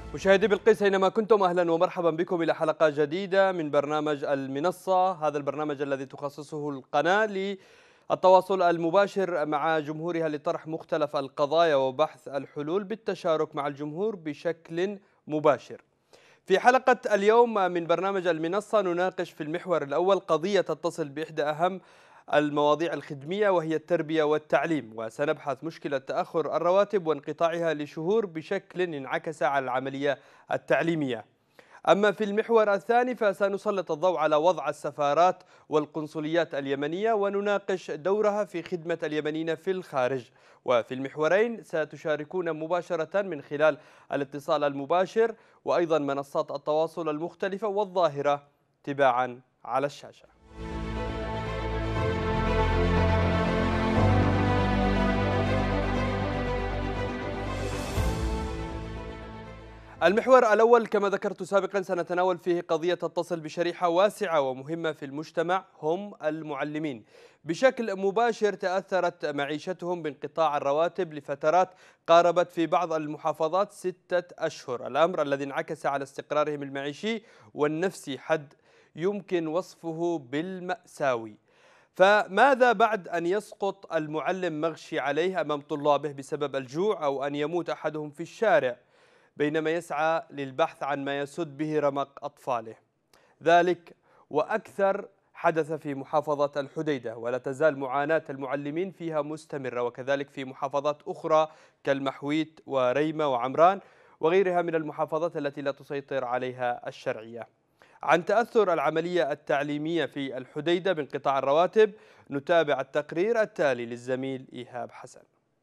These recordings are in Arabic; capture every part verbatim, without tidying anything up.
مشاهدي بلقيس أينما كنتم، أهلا ومرحبا بكم إلى حلقة جديدة من برنامج المنصة. هذا البرنامج الذي تخصصه القناة للتواصل المباشر مع جمهورها لطرح مختلف القضايا وبحث الحلول بالتشارك مع الجمهور بشكل مباشر. في حلقة اليوم من برنامج المنصة نناقش في المحور الأول قضية تتصل بإحدى أهم المواضيع الخدمية وهي التربية والتعليم، وسنبحث مشكلة تأخر الرواتب وانقطاعها لشهور بشكل انعكس على العملية التعليمية. أما في المحور الثاني فسنسلط الضوء على وضع السفارات والقنصليات اليمنية ونناقش دورها في خدمة اليمنيين في الخارج. وفي المحورين ستشاركون مباشرة من خلال الاتصال المباشر وأيضا منصات التواصل المختلفة والظاهرة تباعا على الشاشة. المحور الأول كما ذكرت سابقا سنتناول فيه قضية تتصل بشريحة واسعة ومهمة في المجتمع، هم المعلمين. بشكل مباشر تأثرت معيشتهم بانقطاع الرواتب لفترات قاربت في بعض المحافظات ستة أشهر، الأمر الذي انعكس على استقرارهم المعيشي والنفسي حد يمكن وصفه بالمأساوي. فماذا بعد أن يسقط المعلم مغشي عليه أمام طلابه بسبب الجوع أو أن يموت أحدهم في الشارع بينما يسعى للبحث عن ما يسد به رمق أطفاله؟ ذلك وأكثر حدث في محافظة الحديدة، ولا تزال معاناة المعلمين فيها مستمرة، وكذلك في محافظات أخرى كالمحويت وريمة وعمران وغيرها من المحافظات التي لا تسيطر عليها الشرعية. عن تأثر العملية التعليمية في الحديدة بانقطاع الرواتب نتابع التقرير التالي للزميل إيهاب حسن.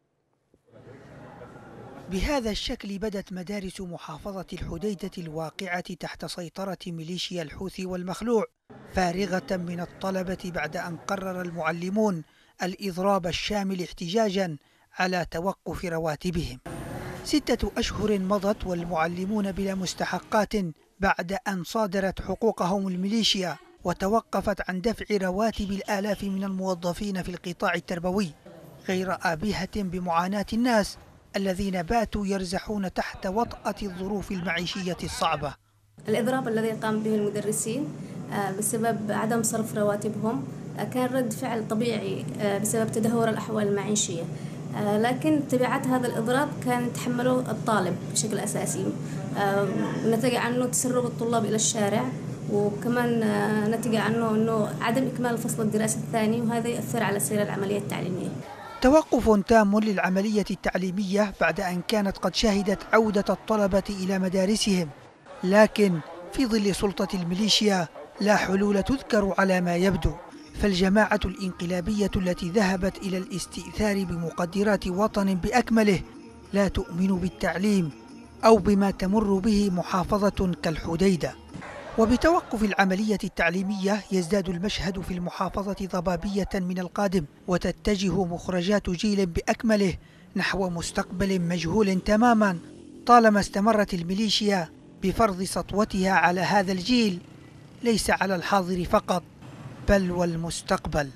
بهذا الشكل بدت مدارس محافظة الحديدة الواقعة تحت سيطرة ميليشيا الحوثي والمخلوع فارغة من الطلبة بعد أن قرر المعلمون الإضراب الشامل احتجاجا على توقف رواتبهم. ستة أشهر مضت والمعلمون بلا مستحقات بعد أن صادرت حقوقهم الميليشيا وتوقفت عن دفع رواتب الآلاف من الموظفين في القطاع التربوي، غير آبهة بمعاناة الناس الذين باتوا يرزحون تحت وطأة الظروف المعيشية الصعبة. الإضراب الذي قام به المدرسين بسبب عدم صرف رواتبهم كان رد فعل طبيعي بسبب تدهور الأحوال المعيشية، لكن تبعات هذا الإضراب كان يتحمله الطالب بشكل أساسي، نتج عنه تسرب الطلاب إلى الشارع، وكمان نتج عنه أنه عدم إكمال الفصل الدراسي الثاني، وهذا يؤثر على سير العملية التعليمية. توقف تام للعملية التعليمية بعد أن كانت قد شهدت عودة الطلبة إلى مدارسهم، لكن في ظل سلطة الميليشيا لا حلول تذكر على ما يبدو، فالجماعة الإنقلابية التي ذهبت إلى الاستئثار بمقدرات وطن بأكمله لا تؤمن بالتعليم أو بما تمر به محافظة كالحديدة. وبتوقف العملية التعليمية يزداد المشهد في المحافظة ضبابية من القادم، وتتجه مخرجات جيل بأكمله نحو مستقبل مجهول تماما، طالما استمرت الميليشيا بفرض سطوتها على هذا الجيل، ليس على الحاضر فقط بل والمستقبل.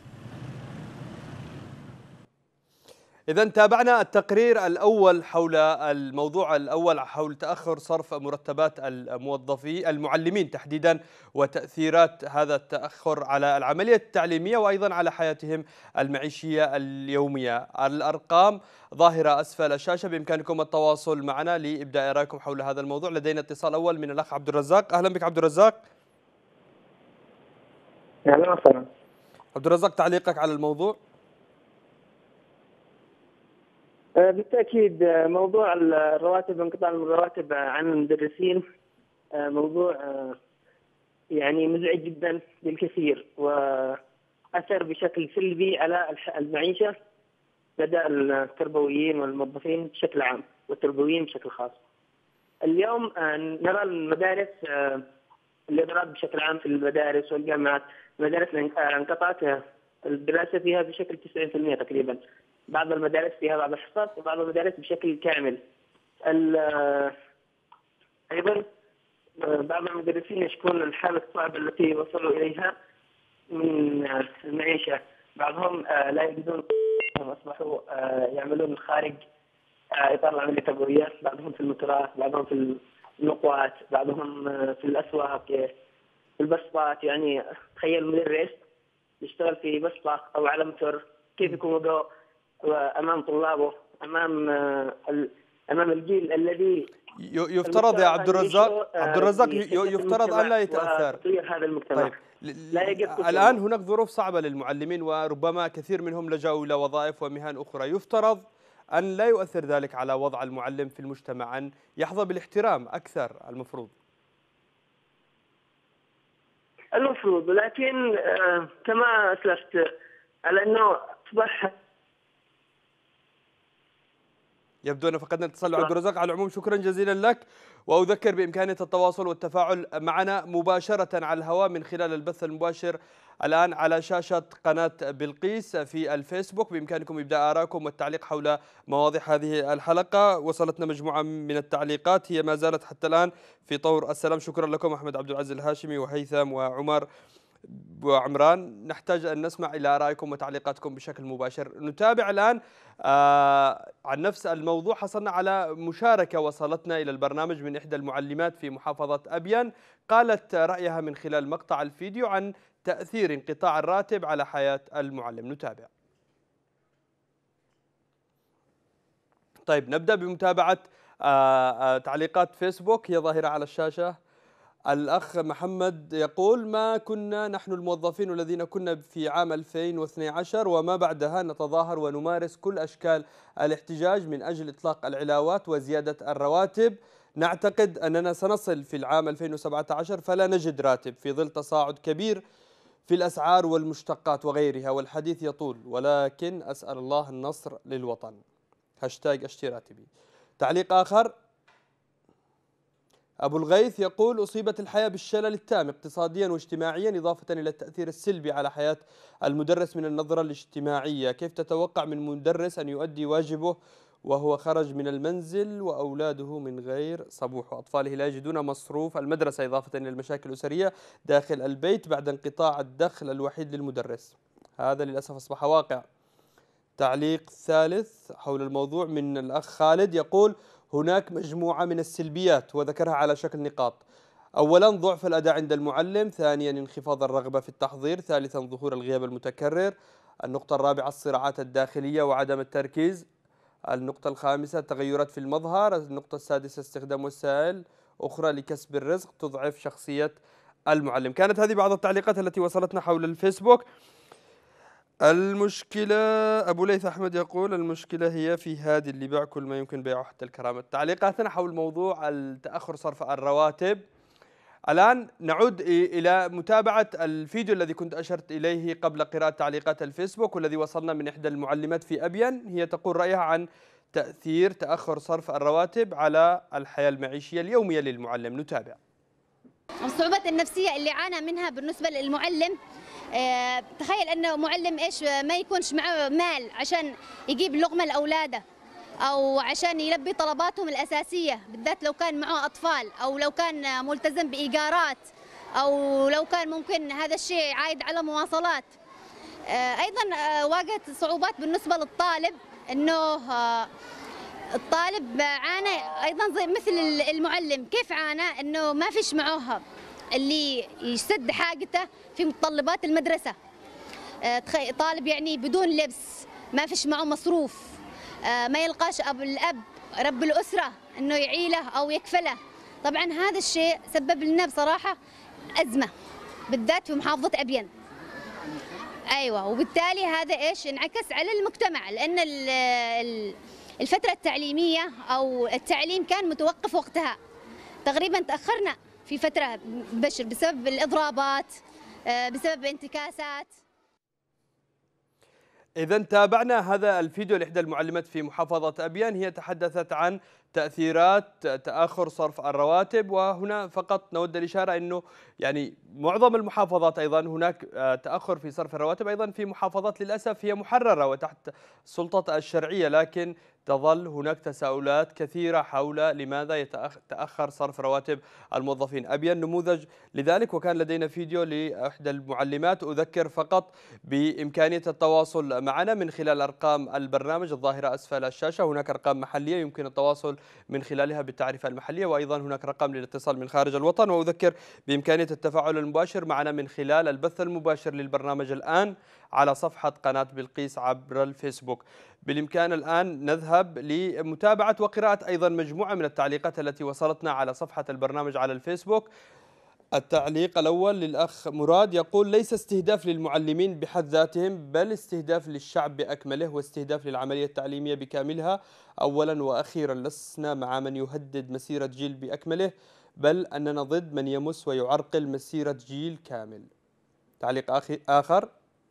إذن تابعنا التقرير الأول حول الموضوع الأول حول تأخر صرف مرتبات الموظفين المعلمين تحديدا وتأثيرات هذا التأخر على العملية التعليمية وأيضا على حياتهم المعيشية اليومية. الأرقام ظاهرة أسفل الشاشة، بإمكانكم التواصل معنا لإبداء رأيكم حول هذا الموضوع. لدينا اتصال أول من الأخ عبد الرزاق. أهلا بك عبد الرزاق. أهلا وسهلا. عبد الرزاق، تعليقك على الموضوع؟ بالتأكيد موضوع الرواتب، انقطاع الرواتب عن المدرسين موضوع يعني مزعج جدا للكثير، وأثر بشكل سلبي على المعيشة لدى التربويين والموظفين بشكل عام والتربويين بشكل خاص. اليوم نرى المدارس الإضراب بشكل عام في المدارس والجامعات. المدارس انقطعت الدراسة فيها بشكل تسعين بالمئة تقريبا، بعض المدارس فيها بعض الحصص وبعض المدارس بشكل كامل. أيضا بعض المدرسين يشكون الحالة الصعبة التي وصلوا إليها من المعيشة، بعضهم لا يجدون، أصبحوا يعملون خارج إطار العملية التربوية، بعضهم في المترات، بعضهم في النقوات، بعضهم في الأسواق، في البسطات. يعني تخيل مدرس يشتغل في بسطة أو على متر، كيف يكون وضعه أمام طلابه، أمام أمام الجيل الذي يفترض يا عبد الرزاق عبد الرزاق يفترض أن لا يتأثر وتطوير هذا المجتمع. طيب لا الآن هناك ظروف صعبة للمعلمين وربما كثير منهم لجأوا إلى وظائف ومهن أخرى، يفترض أن لا يؤثر ذلك على وضع المعلم في المجتمع، أن يحظى بالاحترام أكثر المفروض. المفروض، لكن كما أسلفت على أنه أصبح يبدو أن فقدنا اتصال عبد الرزاق. على العموم شكرا جزيلا لك، وأذكر بإمكانية التواصل والتفاعل معنا مباشرة على الهواء من خلال البث المباشر الآن على شاشة قناة بلقيس في الفيسبوك. بإمكانكم إبداء آرائكم والتعليق حول مواضيع هذه الحلقة. وصلتنا مجموعة من التعليقات هي ما زالت حتى الآن في طور السلام. شكرا لكم أحمد عبد العزيز الهاشمي وهيثم وعمر وعمران. نحتاج أن نسمع إلى آرائكم وتعليقاتكم بشكل مباشر. نتابع الآن آه عن نفس الموضوع. حصلنا على مشاركة وصلتنا إلى البرنامج من إحدى المعلمات في محافظة أبين، قالت رأيها من خلال مقطع الفيديو عن تأثير انقطاع الراتب على حياة المعلم. نتابع. طيب نبدأ بمتابعة آه آه تعليقات فيسبوك، هي ظاهرة على الشاشة. الأخ محمد يقول: ما كنا نحن الموظفين الذين كنا في عام ألفين واثني عشر وما بعدها نتظاهر ونمارس كل أشكال الاحتجاج من أجل إطلاق العلاوات وزيادة الرواتب. نعتقد أننا سنصل في العام ألفين وسبعة عشر فلا نجد راتب في ظل تصاعد كبير في الأسعار والمشتقات وغيرها، والحديث يطول، ولكن أسأل الله النصر للوطن. هاشتاج أشتي راتبي. تعليق آخر، أبو الغيث يقول: أصيبت الحياة بالشلل التام اقتصاديا واجتماعيا، إضافة إلى التأثير السلبي على حياة المدرس من النظرة الاجتماعية. كيف تتوقع من مدرس أن يؤدي واجبه وهو خرج من المنزل وأولاده من غير صبوح، وأطفاله لا يجدون مصروف المدرسة، إضافة إلى المشاكل الأسرية داخل البيت بعد انقطاع الدخل الوحيد للمدرس؟ هذا للأسف أصبح واقع. تعليق ثالث حول الموضوع من الأخ خالد يقول: هناك مجموعة من السلبيات وذكرها على شكل نقاط. أولا ضعف الأداء عند المعلم، ثانيا انخفاض الرغبة في التحضير، ثالثا ظهور الغياب المتكرر، النقطة الرابعة الصراعات الداخلية وعدم التركيز، النقطة الخامسة تغيرات في المظهر، النقطة السادسة استخدام وسائل أخرى لكسب الرزق تضعف شخصية المعلم. كانت هذه بعض التعليقات التي وصلتنا حول الفيسبوك. المشكلة، أبو ليث أحمد يقول: المشكلة هي في هادي اللي باع كل ما يمكن بيعه حتى الكرامة. تعليقاتنا حول موضوع التأخر صرف الرواتب. الآن نعود إلى متابعة الفيديو الذي كنت أشرت إليه قبل قراءة تعليقات الفيسبوك، والذي وصلنا من إحدى المعلمات في أبين. هي تقول رأيها عن تأثير تأخر صرف الرواتب على الحياة المعيشية اليومية للمعلم. نتابع. الصعوبات النفسية اللي عانى منها بالنسبة للمعلم، اه تخيل أنه معلم إيش ما يكونش معه مال عشان يجيب لقمة لأولاده أو عشان يلبي طلباتهم الأساسية، بالذات لو كان معه أطفال أو لو كان ملتزم بإيجارات أو لو كان ممكن هذا الشيء عايد على مواصلات. اه أيضا اه واجهت صعوبات بالنسبة للطالب، أنه اه الطالب عانى أيضا زي مثل المعلم. كيف عانى؟ أنه ما فيش معه اللي يسد حاجته في متطلبات المدرسة. طالب يعني بدون لبس، ما فيش معه مصروف، ما يلقاش أب الأب رب الأسرة أنه يعيله أو يكفله. طبعا هذا الشيء سبب لنا بصراحة أزمة، بالذات في محافظة أبين. أيوة، وبالتالي هذا إيش انعكس على المجتمع، لأن الفترة التعليمية أو التعليم كان متوقف وقتها. تقريبا تأخرنا في فترة بشر بسبب الإضرابات، بسبب انتكاسات. إذا تابعنا هذا الفيديو لإحدى المعلمات في محافظة أبين، هي تحدثت عن تأثيرات تأخر صرف الرواتب. وهنا فقط نود الإشارة أنه يعني معظم المحافظات أيضا هناك تأخر في صرف الرواتب، أيضا في محافظات للأسف هي محررة وتحت السلطة الشرعية، لكن تظل هناك تساؤلات كثيرة حول لماذا يتأخر صرف رواتب الموظفين. أبين نموذج لذلك، وكان لدينا فيديو لإحدى المعلمات. أذكر فقط بإمكانية التواصل معنا من خلال أرقام البرنامج الظاهرة أسفل الشاشة. هناك أرقام محلية يمكن التواصل من خلالها بالتعرفة المحلية، وأيضا هناك رقم للاتصال من خارج الوطن. وأذكر بإمكانية التفاعل المباشر معنا من خلال البث المباشر للبرنامج الآن على صفحة قناة بلقيس عبر الفيسبوك. بالإمكان الآن نذهب لمتابعة وقراءة أيضا مجموعة من التعليقات التي وصلتنا على صفحة البرنامج على الفيسبوك. التعليق الأول للأخ مراد يقول: ليس استهداف للمعلمين بحد ذاتهم، بل استهداف للشعب بأكمله واستهداف للعملية التعليمية بكاملها. أولا وأخيرا لسنا مع من يهدد مسيرة جيل بأكمله، بل أننا ضد من يمس ويعرقل مسيرة جيل كامل. تعليق آخر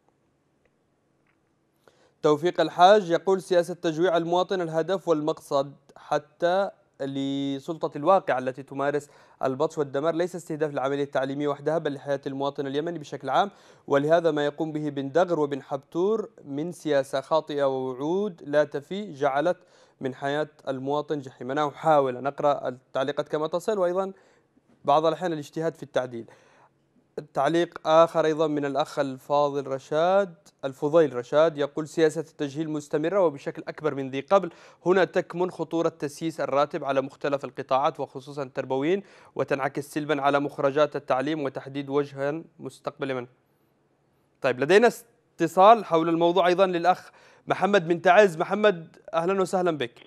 توفيق الحاج يقول: سياسة تجويع المواطن الهدف والمقصد حتى لسلطة الواقع التي تمارس البطش والدمار، ليس استهداف العملية التعليمية وحدها بل لحياة المواطن اليمني بشكل عام. ولهذا ما يقوم به بن دغر وبن حبتور من سياسة خاطئة ووعود لا تفي جعلت من حياة المواطن جحيم. أنا أحاول أن أقرأ التعليقات كما تصل، وأيضا بعض الأحيان الاجتهاد في التعديل. تعليق آخر أيضا من الأخ الفاضل رشاد الفضيل رشاد يقول: سياسة التجهيل مستمرة وبشكل أكبر من ذي قبل. هنا تكمن خطورة تسييس الراتب على مختلف القطاعات وخصوصا التربويين، وتنعكس سلبا على مخرجات التعليم وتحديد وجها مستقبل من. طيب، لدينا اتصال حول الموضوع أيضا للأخ محمد بن تعز. محمد، أهلا وسهلا بك.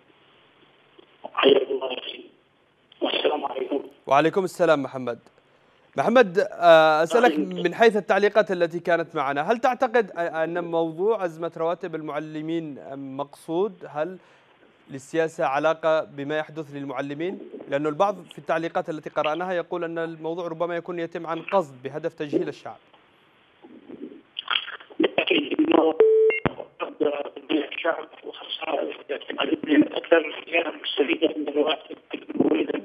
حياك الله والسلام عليكم. وعليكم السلام محمد. محمد، أسألك من حيث التعليقات التي كانت معنا، هل تعتقد أن موضوع أزمة رواتب المعلمين مقصود؟ هل للسياسة علاقة بما يحدث للمعلمين؟ لأن البعض في التعليقات التي قرأناها يقول أن الموضوع ربما يكون يتم عن قصد بهدف تجهيل الشعب. بالتأكيد أنه تجهيل الشعب وخاصة أكثر زيادة مستفيدة من الرواتب الموجودة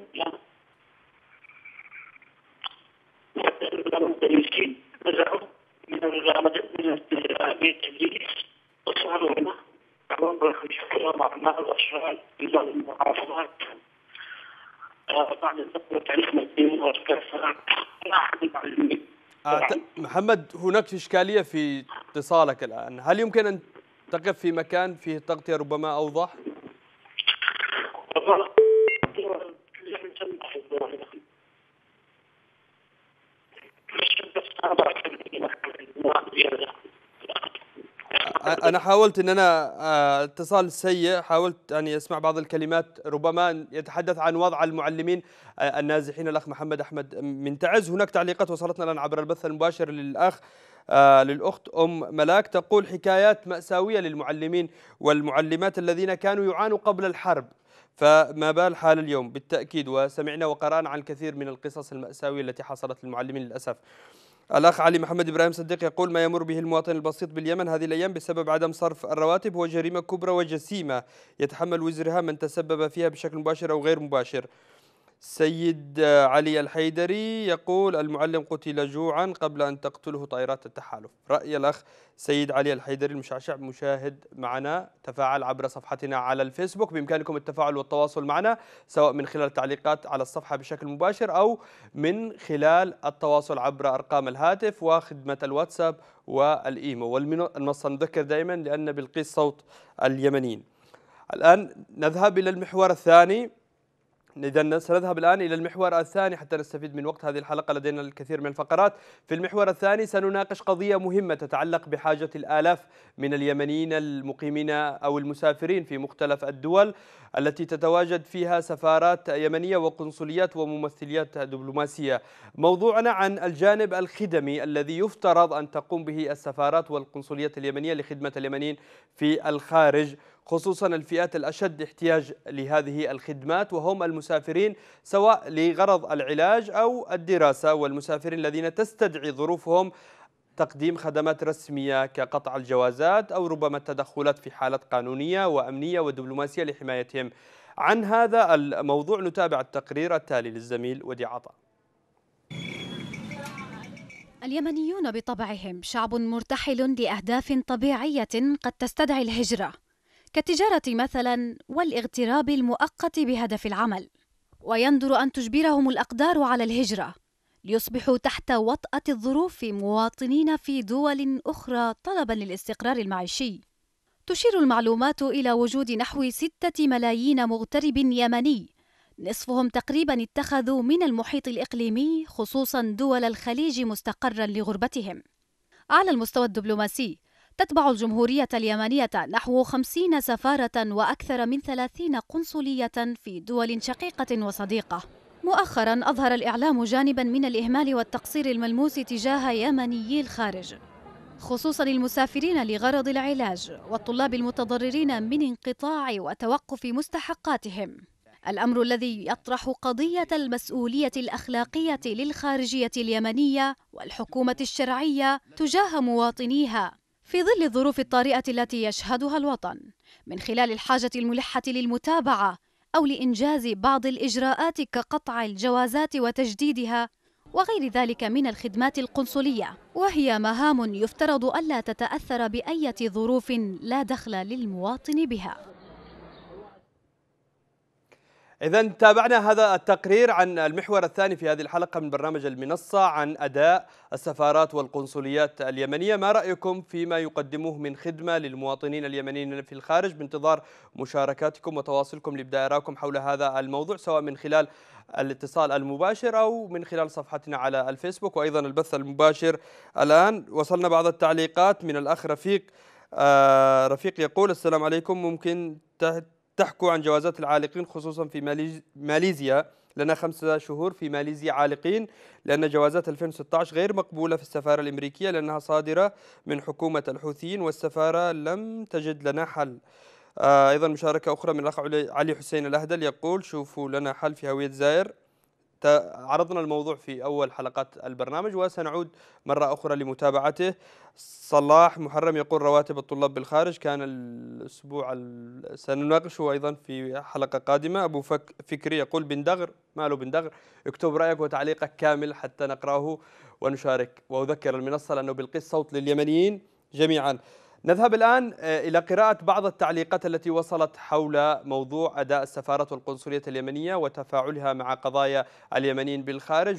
المدرسين نزعوا من التدريس وصاروا هنا عمرهم بشكل مع الماء والأشغال في بعض المحافظات بعد الثورة تعريف مدين وكافة لا أحد المعلمين. محمد، هناك إشكالية في اتصالك الآن، هل يمكن أن تقف في مكان فيه تغطية ربما أوضح؟ أنا حاولت أن أنا اتصال سيء، حاولت أن أسمع بعض الكلمات ربما يتحدث عن وضع المعلمين النازحين. الأخ محمد أحمد من تعز. هناك تعليقات وصلتنا الآن عبر البث المباشر للأخ آه للأخت أم ملاك تقول: حكايات مأساوية للمعلمين والمعلمات الذين كانوا يعانوا قبل الحرب، فما بال حال اليوم؟ بالتأكيد، وسمعنا وقرأنا عن الكثير من القصص المأساوية التي حصلت للمعلمين للأسف. الأخ علي محمد إبراهيم صديق يقول: ما يمر به المواطن البسيط باليمن هذه الأيام بسبب عدم صرف الرواتب هو جريمة كبرى وجسيمة يتحمل وزرها من تسبب فيها بشكل مباشر أو غير مباشر. سيد علي الحيدري يقول: المعلم قتل جوعا قبل أن تقتله طائرات التحالف. رأي الأخ سيد علي الحيدري المشعشع مشاهد معنا تفاعل عبر صفحتنا على الفيسبوك. بإمكانكم التفاعل والتواصل معنا سواء من خلال التعليقات على الصفحة بشكل مباشر أو من خلال التواصل عبر أرقام الهاتف وخدمة الواتساب والإيمو والمنصة. نذكر دائما لأن بلقيس صوت اليمنيين. الآن نذهب إلى المحور الثاني. إذا سنذهب الآن إلى المحور الثاني حتى نستفيد من وقت هذه الحلقة، لدينا الكثير من الفقرات. في المحور الثاني سنناقش قضية مهمة تتعلق بحاجة الآلاف من اليمنيين المقيمين أو المسافرين في مختلف الدول التي تتواجد فيها سفارات يمنية وقنصليات وممثليات دبلوماسية. موضوعنا عن الجانب الخدمي الذي يفترض أن تقوم به السفارات والقنصليات اليمنية لخدمة اليمنيين في الخارج، خصوصا الفئات الأشد احتياج لهذه الخدمات وهم المسافرين سواء لغرض العلاج أو الدراسة، والمسافرين الذين تستدعي ظروفهم تقديم خدمات رسمية كقطع الجوازات أو ربما التدخلات في حالات قانونية وأمنية ودبلوماسية لحمايتهم. عن هذا الموضوع نتابع التقرير التالي للزميل وديع عطا. اليمنيون بطبعهم شعب مرتحل لأهداف طبيعية قد تستدعي الهجرة، كالتجارة مثلا والاغتراب المؤقت بهدف العمل، ويندر أن تجبرهم الأقدار على الهجرة ليصبحوا تحت وطأة الظروف مواطنين في دول أخرى طلبا للاستقرار المعيشي. تشير المعلومات إلى وجود نحو ستة ملايين مغترب يمني، نصفهم تقريبا اتخذوا من المحيط الإقليمي خصوصا دول الخليج مستقرا لغربتهم. على المستوى الدبلوماسي تتبع الجمهورية اليمنية نحو خمسين سفارة وأكثر من ثلاثين قنصلية في دول شقيقة وصديقة. مؤخرا أظهر الإعلام جانبا من الإهمال والتقصير الملموس تجاه يمنيي الخارج، خصوصا المسافرين لغرض العلاج والطلاب المتضررين من انقطاع وتوقف مستحقاتهم، الأمر الذي يطرح قضية المسؤولية الأخلاقية للخارجية اليمنية والحكومة الشرعية تجاه مواطنيها في ظل الظروف الطارئة التي يشهدها الوطن، من خلال الحاجة الملحة للمتابعة أو لإنجاز بعض الإجراءات كقطع الجوازات وتجديدها وغير ذلك من الخدمات القنصلية، وهي مهام يفترض ألا تتأثر بأية ظروف لا دخل للمواطن بها. إذن تابعنا هذا التقرير عن المحور الثاني في هذه الحلقة من برنامج المنصة عن أداء السفارات والقنصليات اليمنية. ما رأيكم فيما يقدموه من خدمة للمواطنين اليمنيين في الخارج؟ بانتظار مشاركاتكم وتواصلكم لإبداء آرائكم حول هذا الموضوع، سواء من خلال الاتصال المباشر أو من خلال صفحتنا على الفيسبوك وأيضا البث المباشر. الآن وصلنا بعض التعليقات من الأخ رفيق. آه رفيق يقول: السلام عليكم، ممكن تحكوا عن جوازات العالقين خصوصا في ماليزيا؟ لنا خمسة شهور في ماليزيا عالقين لأن جوازات ألفين وستة عشر غير مقبولة في السفارة الأمريكية لأنها صادرة من حكومة الحوثيين والسفارة لم تجد لنا حل. آه أيضا مشاركة أخرى من الأخ علي حسين الأهدل يقول: شوفوا لنا حل في هوية زائر. عرضنا الموضوع في أول حلقات البرنامج وسنعود مرة أخرى لمتابعته. صلاح محرم يقول: رواتب الطلاب بالخارج كان الأسبوع سنناقشه أيضا في حلقة قادمة. أبو فك فكري يقول: بندغر. ما له بندغر؟ اكتب رأيك وتعليقك كامل حتى نقرأه ونشارك. وأذكر المنصة لأنه بالقس صوت لليمنيين جميعا. نذهب الآن إلى قراءة بعض التعليقات التي وصلت حول موضوع أداء السفارة والقنصلية اليمنية وتفاعلها مع قضايا اليمنيين بالخارج.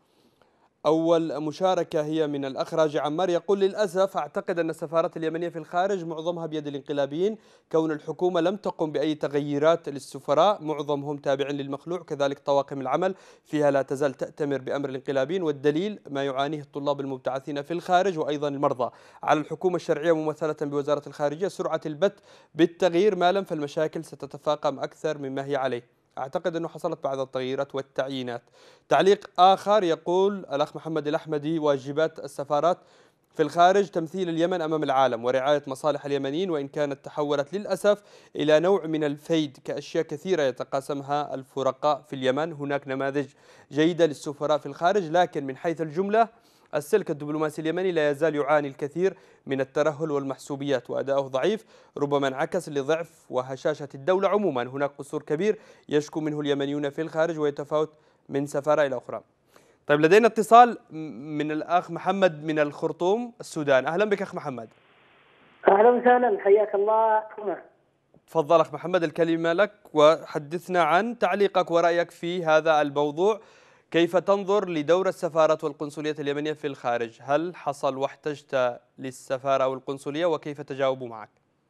أول مشاركة هي من الأخ راجع عمار يقول: للأسف أعتقد أن السفارات اليمنية في الخارج معظمها بيد الانقلابيين، كون الحكومة لم تقم بأي تغييرات للسفراء، معظمهم تابعين للمخلوع، كذلك طواقم العمل فيها لا تزال تأتمر بأمر الانقلابيين، والدليل ما يعانيه الطلاب المبتعثين في الخارج وأيضا المرضى. على الحكومة الشرعية ممثلة بوزارة الخارجية سرعة البت بالتغيير، ما لم فالمشاكل ستتفاقم أكثر مما هي عليه. أعتقد أنه حصلت بعض التغييرات والتعيينات. تعليق آخر يقول الأخ محمد الأحمدي: واجبات السفارات في الخارج تمثيل اليمن أمام العالم ورعاية مصالح اليمنيين، وإن كانت تحولت للأسف إلى نوع من الفيد كأشياء كثيرة يتقاسمها الفرقاء في اليمن. هناك نماذج جيدة للسفراء في الخارج، لكن من حيث الجملة السلك الدبلوماسي اليمني لا يزال يعاني الكثير من الترهل والمحسوبيات وأداؤه ضعيف، ربما انعكس لضعف وهشاشة الدولة عموما. هناك قصور كبير يشكو منه اليمنيون في الخارج ويتفاوت من سفارة إلى أخرى. طيب، لدينا اتصال من الأخ محمد من الخرطوم السودان. أهلا بك أخ محمد. أهلا وسهلا، حياك الله. تفضل أخ محمد، الكلمة لك، وحدثنا عن تعليقك ورأيك في هذا الموضوع. كيف تنظر لدور السفارات والقنصليات اليمنية في الخارج؟ هل حصل واحتجت للسفارة أو القنصلية، وكيف تجاوبوا معك؟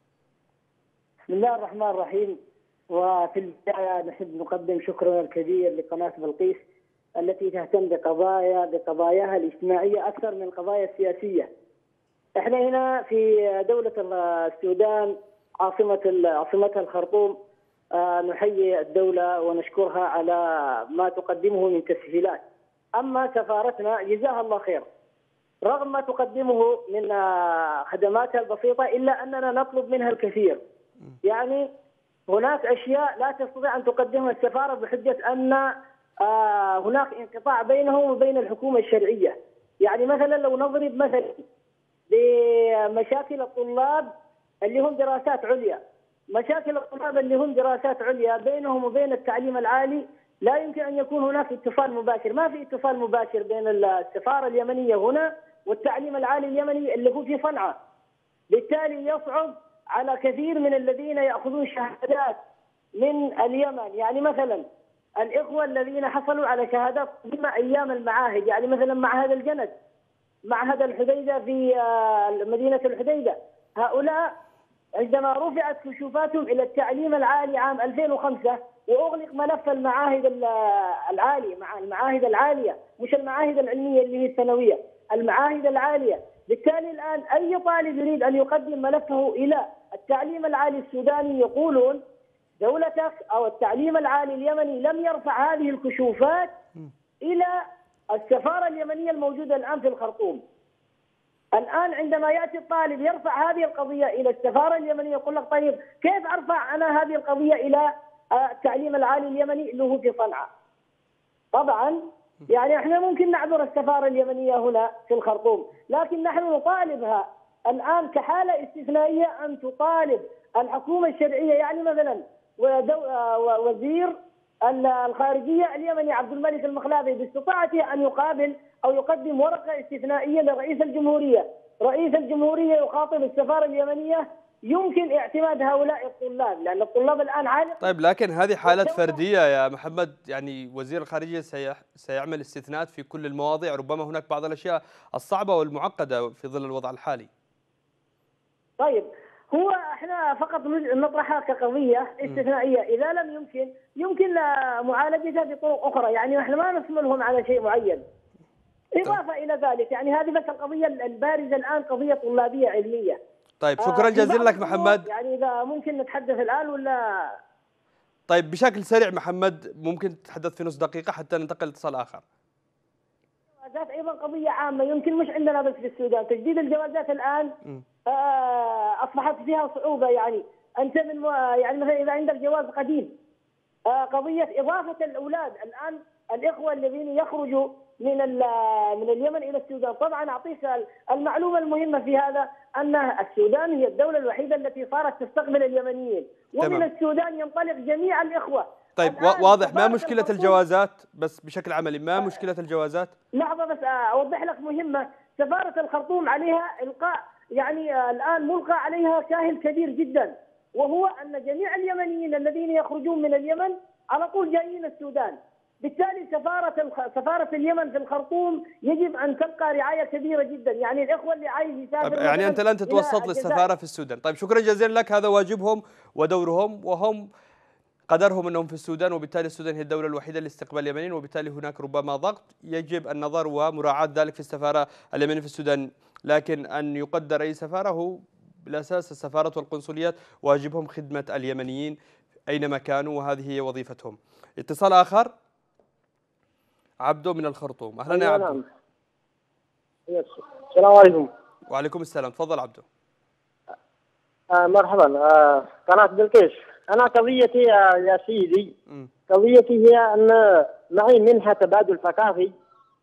بسم الله الرحمن الرحيم. وفي البداية نحب نقدم شكرنا الكبير لقناة بلقيس التي تهتم بقضايا بقضاياها الاجتماعية أكثر من القضايا السياسية. احنا هنا في دولة السودان عاصمة عاصمتها الخرطوم، آه نحيي الدولة ونشكرها على ما تقدمه من تسهيلات. أما سفارتنا جزاها الله خير، رغم ما تقدمه من آه خدماتها البسيطة إلا أننا نطلب منها الكثير. يعني هناك أشياء لا تستطيع أن تقدمها السفارة بحجة أن آه هناك انقطاع بينهم وبين الحكومة الشرعية. يعني مثلا لو نضرب مثلا بمشاكل الطلاب اللي هم دراسات عليا، مشاكل الطلاب اللي هم دراسات عليا بينهم وبين التعليم العالي لا يمكن أن يكون هناك اتصال مباشر. ما في اتصال مباشر بين السفارة اليمنية هنا والتعليم العالي اليمني اللي هو في صنعاء، بالتالي يصعب على كثير من الذين يأخذون شهادات من اليمن. يعني مثلا الإخوة الذين حصلوا على شهادات قديمة أيام المعاهد، يعني مثلا معهد الجند، معهد الحديدة في مدينة الحديدة، هؤلاء عندما رفعت كشوفاتهم إلى التعليم العالي عام ألفين وخمسة وأغلق ملف المعاهد العالية، مع المعاهد العالية مش المعاهد العلمية اللي هي الثانوية، المعاهد العالية. بالتالي الآن أي طالب يريد أن يقدم ملفه إلى التعليم العالي السوداني يقولون دولتك أو التعليم العالي اليمني لم يرفع هذه الكشوفات إلى السفارة اليمنية الموجودة الآن في الخرطوم. الآن عندما يأتي الطالب يرفع هذه القضية إلى السفارة اليمنية يقول لك طيب كيف أرفع أنا هذه القضية إلى التعليم العالي اليمني اللي هو في صنعاء؟ طبعا يعني احنا ممكن نعذر السفارة اليمنية هنا في الخرطوم، لكن نحن نطالبها الآن كحالة استثنائية أن تطالب الحكومة الشرعية، يعني مثلا وزير الخارجية اليمني عبد الملك المخلافي باستطاعته أن يقابل أو يقدم ورقة استثنائية لرئيس الجمهورية. رئيس الجمهورية يخاطب السفارة اليمنية يمكن اعتماد هؤلاء الطلاب، لأن الطلاب الآن عالق. طيب لكن هذه حالات فردية يا محمد، يعني وزير الخارجية سيعمل استثناءات في كل المواضيع، ربما هناك بعض الأشياء الصعبة والمعقدة في ظل الوضع الحالي. طيب هو احنا فقط نطرحها كقضية استثنائية، إذا لم يمكن يمكن معالجتها بطرق أخرى، يعني احنا ما نصملهم على شيء معين. إضافة إلى ذلك يعني هذه بس القضية البارزة الآن قضية طلابية علمية. طيب شكرا جزيلا لك محمد. يعني إذا ممكن نتحدث الآن ولا؟ طيب بشكل سريع محمد، ممكن تتحدث في نص دقيقة حتى ننتقل لاتصال آخر. الجوازات أيضا قضية عامة، يمكن مش عندنا بس في السودان، تجديد الجوازات الآن آه أصبحت فيها صعوبة. يعني أنت من يعني مثلا إذا عندك جواز قديم، آه قضية إضافة الأولاد الآن، الإخوة الذين يخرجوا من من اليمن إلى السودان. طبعا أعطيك المعلومة المهمة في هذا أن السودان هي الدولة الوحيدة التي صارت تستقبل اليمنيين، ومن تمام. السودان ينطلق جميع الإخوة. طيب واضح، ما مشكلة الجوازات بس بشكل عملي؟ ما مشكلة الجوازات؟ لحظة بس أوضح لك مهمة. سفارة الخرطوم عليها إلقاء، يعني الآن ملقى عليها كاهل كبير جدا، وهو أن جميع اليمنيين الذين يخرجون من اليمن على طول جايين السودان. بالتالي سفارة الخ... سفارة اليمن في الخرطوم يجب أن تبقى رعاية كبيرة جدا، يعني الإخوة اللي عايز يسافر. طيب يعني أنت لن تتوسط للسفارة في السودان. طيب شكرا جزيلا لك، هذا واجبهم ودورهم، وهم قدرهم أنهم في السودان، وبالتالي السودان هي الدولة الوحيدة لاستقبال اليمنيين، وبالتالي هناك ربما ضغط يجب النظر ومراعاة ذلك في السفارة اليمنية في السودان، لكن أن يقدر أي سفارة هو بالأساس السفارات والقنصليات واجبهم خدمة اليمنيين أينما كانوا، وهذه هي وظيفتهم. اتصال آخر، عبدو من الخرطوم. أهلا يا عبدو. السلام عليكم. وعليكم السلام، تفضل عبدو. آه مرحبا. آه قناة بلقيس. أنا قضيتي يا, يا سيدي م. قضيتي هي أن معي منحة تبادل ثقافي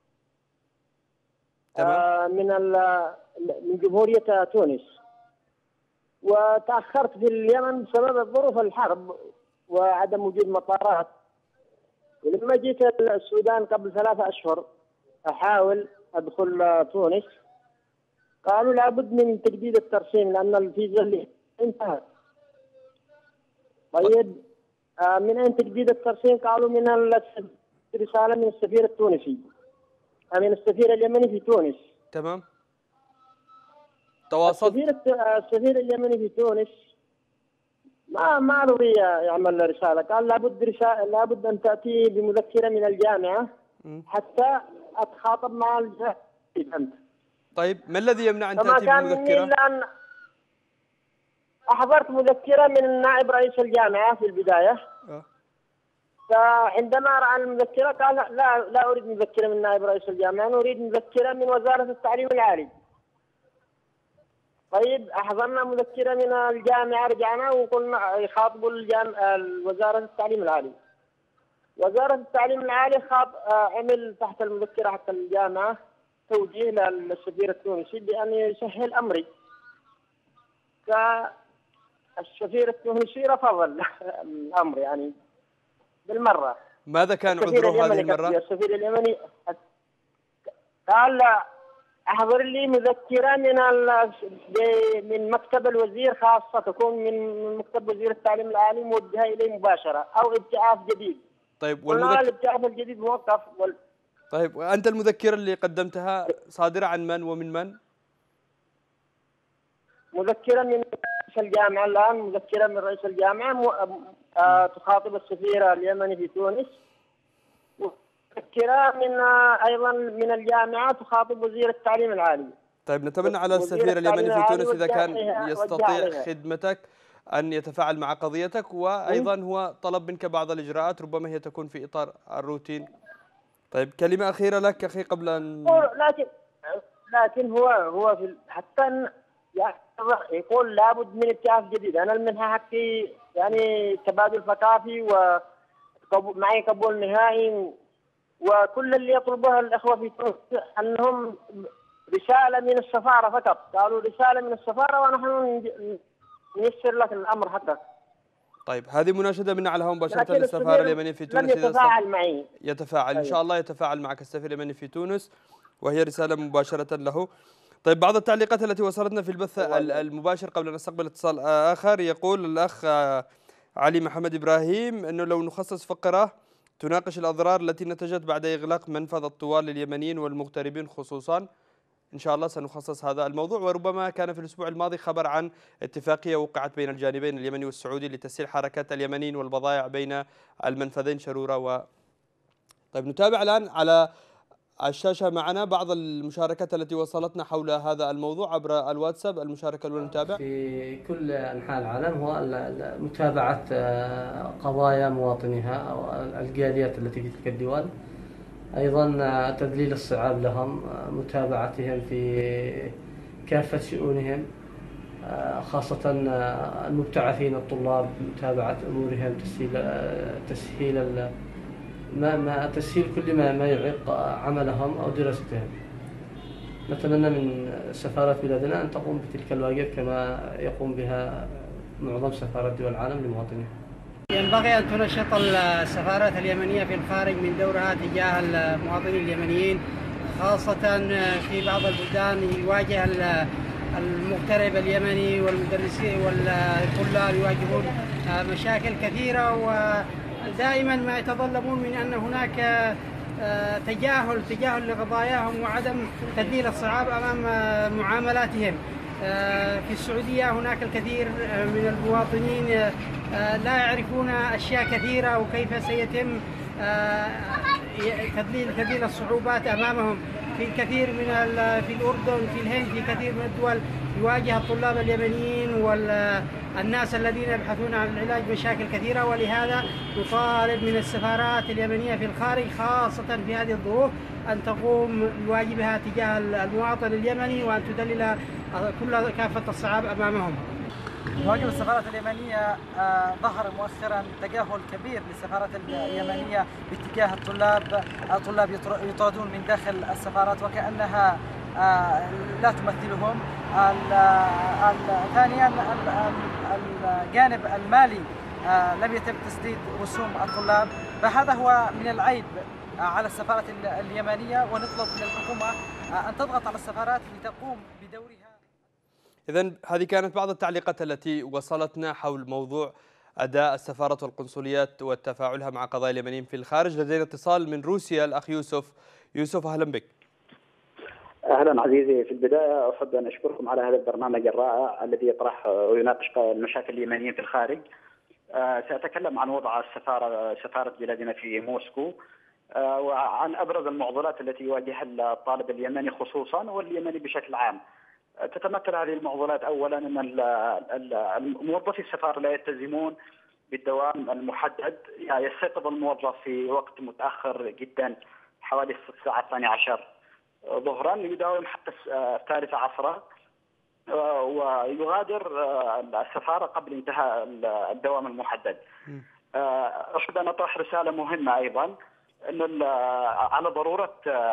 آه من من جمهورية تونس، وتأخرت في اليمن بسبب ظروف الحرب وعدم وجود مطارات. ولما جيت السودان قبل ثلاثة أشهر أحاول أدخل تونس، قالوا لابد من تجديد الترسيم لأن الفيزا اللي انتهت. طيب آه من أين تجديد الترسيم؟ قالوا من الرسالة من السفير التونسي، من السفير اليمني في تونس. تمام. تواصلت. السفير السفير اليمني في تونس ما ما رضي يعمل رسالة، قال لابد رسالة، لابد أن تأتي بمذكرة من الجامعة حتى أتخاطب مع الجامعة. طيب ما الذي يمنع أن تأتي بمذكرة؟ إلا أن أحضرت مذكرة من نائب رئيس الجامعة في البداية. أه. فعندما رأى المذكرة قال لا لا أريد مذكرة من نائب رئيس الجامعة، نريد مذكرة من وزارة التعليم العالي. طيب أحضرنا مذكرة من الجامعة، رجعنا وقلنا يخاطبوا الجامعة وزارة التعليم العالي. وزارة التعليم العالي خاط عمل تحت المذكرة حتى الجامعة توجيه للسفير التونسي بأن يسهل أمري. فالسفير التونسي رفض الأمر يعني بالمرة. ماذا كان عذره هذه المرة؟ السفير اليمني قال لا أحضر لي مذكرة من ال... من مكتب الوزير خاصة، تكون من مكتب وزير التعليم العالي موجهة إليه مباشرة، أو ابتعاث جديد. طيب والمذكر الابتعاث الجديد موقف وال... طيب وأنت المذكرة اللي قدمتها صادرة عن من ومن من؟ مذكرة من رئيس الجامعة الآن، مذكرة من رئيس الجامعة م... آه... تخاطب السفير اليمني في تونس، مذكرة من أيضا من الجامعة تخاطب وزير التعليم العالي. طيب نتمنى على السفير اليمني في تونس إذا كان يستطيع خدمتك أن يتفاعل مع قضيتك، وأيضا هو طلب منك بعض الإجراءات ربما هي تكون في إطار الروتين. طيب كلمة أخيرة لك أخي قبل أن لكن لكن هو هو في حتى يقول لابد من ابتعاث جديد. أنا المنحة حقي يعني تبادل ثقافي ومعي قبول نهائي، وكل اللي يطلبها الأخوة في تونس أنهم رسالة من السفارة فقط، قالوا رسالة من السفارة ونحن نيسر لك الأمر حقك. طيب هذه مناشدة منا على هون مباشرة للسفارة اليمنية في تونس. لم يتفاعل معي. يتفاعل إن شاء الله، يتفاعل معك السفير اليمني في تونس، وهي رسالة مباشرة له. طيب بعض التعليقات التي وصلتنا في البث المباشر قبل أن نستقبل اتصال آخر، يقول الأخ علي محمد إبراهيم أنه لو نخصص فقرة تناقش الأضرار التي نتجت بعد إغلاق منفذ الطوال لليمنيين والمغتربين خصوصا، إن شاء الله سنخصص هذا الموضوع. وربما كان في الأسبوع الماضي خبر عن اتفاقية وقعت بين الجانبين اليمني والسعودي لتسهيل حركات اليمنيين والبضائع بين المنفذين شرورة و... طيب نتابع الآن على الشاشة معنا بعض المشاركات التي وصلتنا حول هذا الموضوع عبر الواتساب. المشاركة الأولى نتابع. في كل أنحاء العالم هو متابعة قضايا مواطنيها أو الجاليات التي في تلك الدول، أيضا تذليل الصعاب لهم، متابعتهم في كافة شؤونهم، خاصة المبتعثين الطلاب، متابعة أمورهم، تسهيل تسهيل ما ما تسهيل كل ما ما يعيق عملهم أو دراستهم. نتمنى من سفارات بلادنا أن تقوم بتلك الواجب كما يقوم بها معظم سفارات دول العالم لمواطنيها. ينبغي أن تنشط السفارات اليمنية في الخارج من دورها تجاه المواطنين اليمنيين، خاصة في بعض البلدان يواجه المغترب اليمني والمدرسين والطلاب يواجهون مشاكل كثيرة، ودائما ما يتطلبون من أن هناك تجاهل تجاهل لقضاياهم وعدم تذليل الصعاب أمام معاملاتهم. في السعودية هناك الكثير من المواطنين لا يعرفون أشياء كثيرة وكيف سيتم تذليل تذليل الصعوبات أمامهم. في الكثير من في الأردن، في الهند، في كثير من الدول يواجه الطلاب اليمنيين والناس الذين يبحثون عن العلاج مشاكل كثيرة، ولهذا نطالب من السفارات اليمنية في الخارج خاصة في هذه الظروف أن تقوم بواجبها تجاه المواطن اليمني وأن تدلل كل كافة الصعاب أمامهم. واجب السفارات اليمنية ظهر مؤخرا تجاهل كبير للسفارات اليمنية باتجاه الطلاب، الطلاب يطردون من داخل السفارات وكأنها لا تمثلهم. ثانيا الجانب المالي لم يتم تسديد رسوم الطلاب، فهذا هو من العيب على السفارات اليمنية، ونطلب من الحكومة أن تضغط على السفارات لتقوم بدورها. إذن هذه كانت بعض التعليقات التي وصلتنا حول موضوع أداء السفارات والقنصليات وتفاعلها مع قضايا اليمنيين في الخارج. لدينا اتصال من روسيا، الأخ يوسف. يوسف أهلا بك. أهلا عزيزي، في البداية أحب أن أشكركم على هذا البرنامج الرائع الذي يطرح ويناقش المشاكل اليمنيين في الخارج. سأتكلم عن وضع السفارة سفارة بلادنا في موسكو، وعن أبرز المعضلات التي يواجهها الطالب اليمني خصوصا واليمني بشكل عام. تتمثل هذه المعضلات أولا أن موظفي السفارة لا يلتزمون بالدوام المحدد، يعني يستيقظ الموظف في وقت متأخر جدا حوالي الساعة الثانية عشر ظهرا، يداوم حتى الثالثة عصرا، ويغادر السفارة قبل انتهاء الدوام المحدد. أحب أن أطرح رسالة مهمة أيضا أن على ضرورة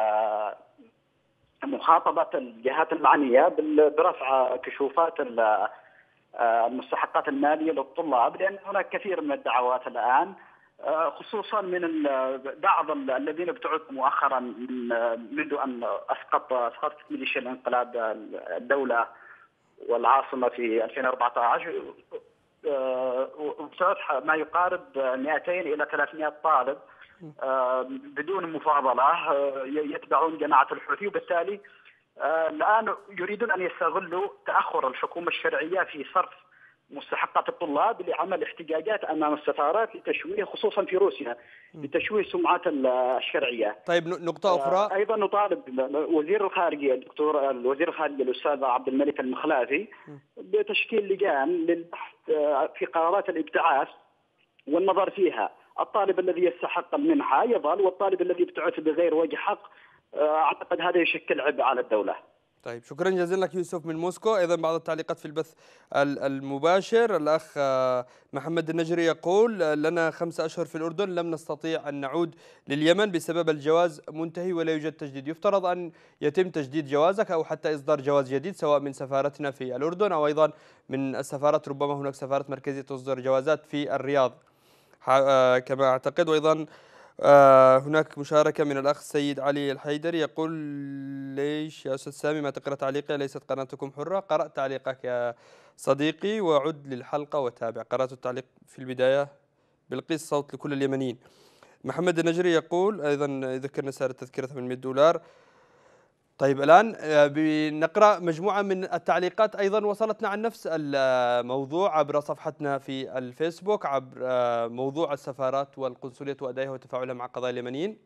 مخاطبة الجهات المعنية برفع كشوفات المستحقات المالية للطلاب، لأن هناك كثير من الدعوات الآن خصوصا من بعض الذين ابتعثوا مؤخرا منذ ان اسقط اسقطت ميليشيا الانقلاب الدوله والعاصمه في ألفين وأربعة عشر، وابتعث ما يقارب مئتين الى ثلاثمئة طالب بدون مفاضله يتبعون جماعه الحوثي، وبالتالي الان يريدون ان يستغلوا تاخر الحكومه الشرعيه في صرف مستحقات الطلاب لعمل احتجاجات امام السفارات لتشويه، خصوصا في روسيا، لتشويه سمعه الشرعيه. طيب نقطه اخرى، ايضا نطالب وزير الخارجيه الدكتور الوزير الخارجيه الاستاذ عبد الملك المخلافي بتشكيل لجان للبحث في قرارات الابتعاث والنظر فيها. الطالب الذي يستحق المنحه يظل، والطالب الذي يبتعث بغير وجه حق اعتقد هذا يشكل عبء على الدوله. طيب شكرا جزيلا لك يوسف من موسكو. ايضا بعض التعليقات في البث المباشر، الاخ محمد النجري يقول لنا خمسة اشهر في الاردن لم نستطيع ان نعود لليمن بسبب الجواز منتهي ولا يوجد تجديد. يفترض ان يتم تجديد جوازك او حتى اصدار جواز جديد سواء من سفارتنا في الاردن او ايضا من السفارات، ربما هناك سفارات مركزيه تصدر جوازات في الرياض كما اعتقد. وايضا آه هناك مشاركة من الأخ سيد علي الحيدري يقول ليش يا أستاذ سامي ما تقرأ تعليقي؟ ليست قناتكم حرة. قرأت تعليقك يا صديقي وعد للحلقة وتابع. قرأت التعليق في البداية. بلقيس صوت لكل اليمنيين. محمد النجري يقول أيضا ذكرنا سعر التذكرة ثمانمئة دولار. طيب الآن بنقرأ مجموعة من التعليقات أيضا وصلتنا عن نفس الموضوع عبر صفحتنا في الفيسبوك، عبر موضوع السفارات والقنصليات وأدائها وتفاعلها مع قضايا اليمنيين.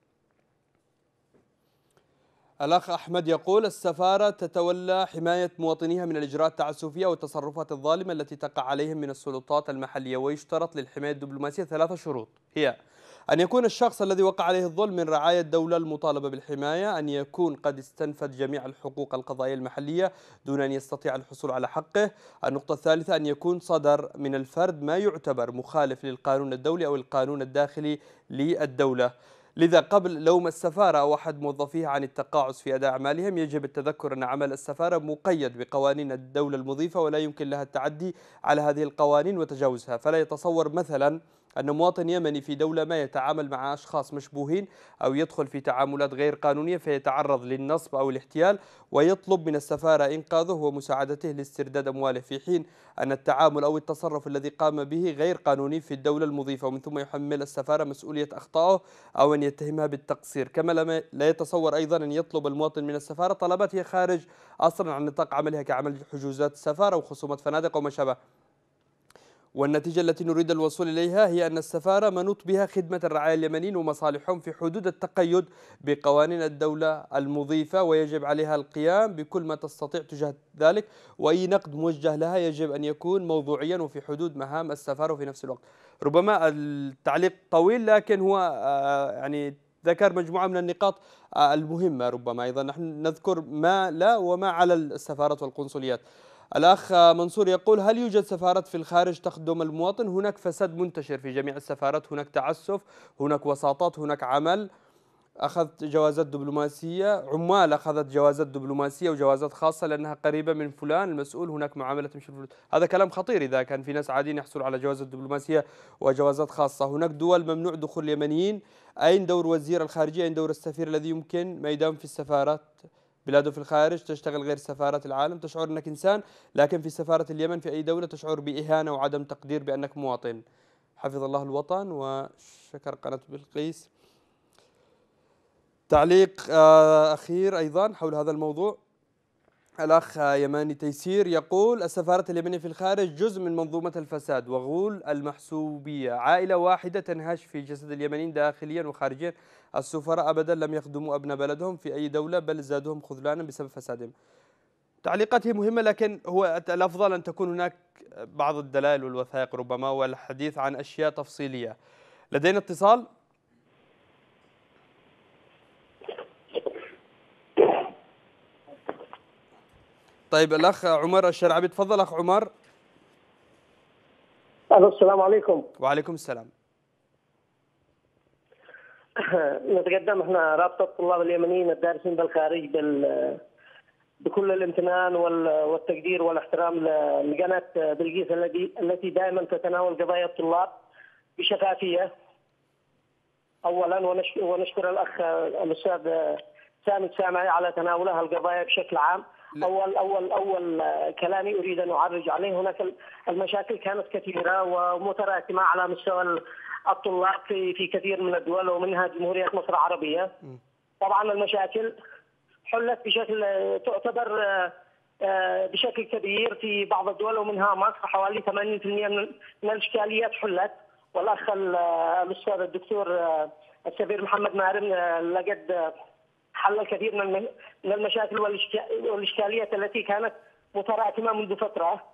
الأخ أحمد يقول السفارة تتولى حماية مواطنيها من الإجراءات التعسفية والتصرفات الظالمة التي تقع عليهم من السلطات المحلية، ويشترط للحماية الدبلوماسية ثلاثة شروط، هي أن يكون الشخص الذي وقع عليه الظلم من رعايا الدولة المطالبة بالحماية، أن يكون قد استنفذ جميع الحقوق القضائية المحلية دون أن يستطيع الحصول على حقه. النقطة الثالثة أن يكون صدر من الفرد ما يعتبر مخالف للقانون الدولي أو القانون الداخلي للدولة. لذا قبل لوم السفارة أو أحد موظفيها عن التقاعس في أداء أعمالهم يجب التذكر أن عمل السفارة مقيد بقوانين الدولة المضيفة ولا يمكن لها التعدي على هذه القوانين وتجاوزها. فلا يتصور مثلا أن مواطن يمني في دولة ما يتعامل مع أشخاص مشبوهين أو يدخل في تعاملات غير قانونية فيتعرض للنصب أو الاحتيال ويطلب من السفارة إنقاذه ومساعدته لاسترداد أمواله، في حين أن التعامل أو التصرف الذي قام به غير قانوني في الدولة المضيفة، ومن ثم يحمل السفارة مسؤولية أخطائه أو أن يتهمها بالتقصير. كما لا يتصور أيضا أن يطلب المواطن من السفارة طلبات هي خارج أصلا عن نطاق عملها كعمل حجوزات السفارة وخصومات فنادق وما شابه. والنتيجة التي نريد الوصول إليها هي أن السفارة منوط بها خدمة الرعايا اليمنيين ومصالحهم في حدود التقيد بقوانين الدولة المضيفة، ويجب عليها القيام بكل ما تستطيع تجاه ذلك، وأي نقد موجه لها يجب أن يكون موضوعيا وفي حدود مهام السفارة. وفي نفس الوقت ربما التعليق طويل لكن هو يعني ذكر مجموعة من النقاط المهمة. ربما أيضا نحن نذكر ما لا وما على السفارات والقنصليات. الأخ منصور يقول هل يوجد سفارات في الخارج تخدم المواطن؟ هناك فساد منتشر في جميع السفارات، هناك تعسف، هناك وساطات، هناك عمل. أخذت جوازات دبلوماسية، عمال أخذت جوازات دبلوماسية وجوازات خاصة لأنها قريبة من فلان المسؤول، هناك معاملة تمشي. هذا كلام خطير إذا كان في ناس عاديين يحصلوا على جوازات دبلوماسية وجوازات خاصة. هناك دول ممنوع دخول اليمنيين. أين دور وزير الخارجية؟ أين دور السفير الذي يمكن ما يدام في السفارات بلاده في الخارج تشتغل غير سفارات العالم، تشعر أنك إنسان، لكن في سفارة اليمن في أي دولة تشعر بإهانة وعدم تقدير بأنك مواطن. حفظ الله الوطن وشكر قناة بلقيس. تعليق أخير أيضا حول هذا الموضوع، الأخ يماني تيسير يقول السفارة اليمنية في الخارج جزء من منظومة الفساد وغول المحسوبية، عائلة واحدة تنهش في جسد اليمنيين داخليا وخارجيا. السفراء أبدا لم يخدموا أبناء بلدهم في أي دولة بل زادوهم خذلانا بسبب فسادهم. تعليقاته مهمة لكن هو الأفضل أن تكون هناك بعض الدلائل والوثائق ربما والحديث عن أشياء تفصيلية. لدينا اتصال. طيب الأخ عمر الشرعبي، تفضل أخ عمر. السلام عليكم. وعليكم السلام. نتقدم احنا رابطة الطلاب اليمنيين الدارسين بالخارج بال بكل الامتنان والتقدير والاحترام لقناة بلقيس التي التي دائما تتناول قضايا الطلاب بشفافية اولا ونشكر, ونشكر الاخ الاستاذ سامي السامعي على تناولها القضايا بشكل عام. اول اول اول كلامي اريد ان اعرج عليه، هناك المشاكل كانت كثيره ومتراكمه على مستوى الطلاب في في كثير من الدول ومنها جمهوريه مصر العربيه. طبعا المشاكل حلت بشكل تعتبر بشكل كبير في بعض الدول ومنها مصر، حوالي ثمانين بالمئة من الاشكاليات حلت. والاخ الاستاذ الدكتور السفير محمد مارم لقد حل الكثير من من المشاكل والاشكاليات التي كانت متراكمه منذ فتره.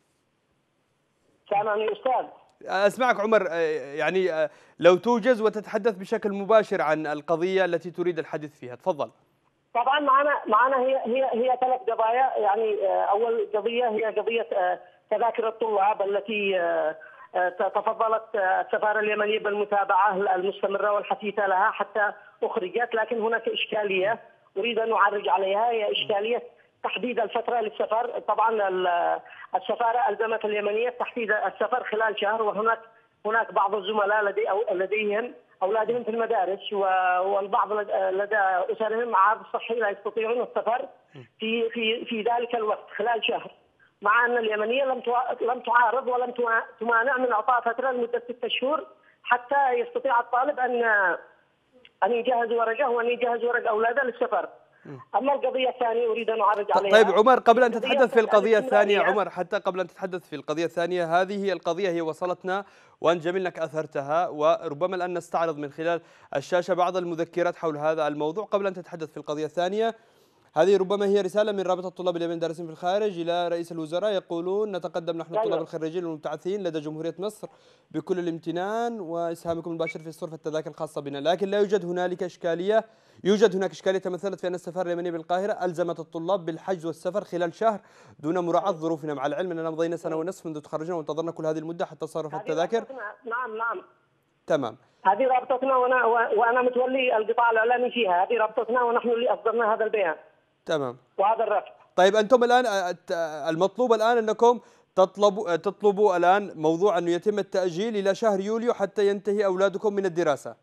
سامعني استاذ؟ اسمعك عمر، يعني لو توجز وتتحدث بشكل مباشر عن القضيه التي تريد الحديث فيها، تفضل. طبعا معنا معنا هي هي هي ثلاث قضايا. يعني اول قضيه هي قضيه تذاكر الطلاب التي تفضلت السفاره اليمنيه بالمتابعه المستمره والحثيثه لها حتى اخرجت، لكن هناك اشكاليه اريد ان اعرج عليها، هي اشكاليه تحديد الفتره للسفر. طبعا السفاره الزمت اليمنيه تحديد السفر خلال شهر، وهناك هناك بعض الزملاء لدي أو لديهم اولادهم في المدارس والبعض لدى اسرهم عارض صحي لا يستطيعون السفر في في في ذلك الوقت خلال شهر، مع ان اليمنيه لم لم تعارض ولم تمانع من اعطاء فتره لمده ستة شهور حتى يستطيع الطالب ان ان يجهز ورقه وان يجهز ورق اولاده للسفر. اما القضيه الثانيه اريد ان اعرج عليها. طيب عمر، قبل ان تتحدث في القضيه الثانيه، عمر حتى قبل ان تتحدث في القضيه الثانيه، هذه هي القضيه هي وصلتنا وان جميل انك اثرتها، وربما الان نستعرض من خلال الشاشه بعض المذكرات حول هذا الموضوع قبل ان تتحدث في القضيه الثانيه. هذه ربما هي رسالة من رابطة طلاب اليمن الدارسين في الخارج إلى رئيس الوزراء، يقولون: نتقدم نحن الطلاب الخريجين والمبتعثين لدى جمهورية مصر بكل الامتنان وإسهامكم المباشر في صرف التذاكر الخاصة بنا، لكن لا يوجد هنالك إشكالية، يوجد هناك إشكالية تمثلت في أن السفارة اليمنية بالقاهرة ألزمت الطلاب بالحجز والسفر خلال شهر دون مراعاة ظروفنا، مع العلم أننا مضينا سنة ونصف منذ تخرجنا وانتظرنا كل هذه المدة حتى صرف التذاكر. نعم نعم تمام. هذه رابطتنا وأنا وأنا متولي القطاع الإعلامي فيها، هذه رابطتنا ونحن اللي أصدرنا هذا البيان. تمام. وهذا الرفض. طيب أنتم الآن المطلوب الآن أنكم تطلبوا تطلبوا الآن موضوع أنه يتم التأجيل إلى شهر يوليو حتى ينتهي أولادكم من الدراسة.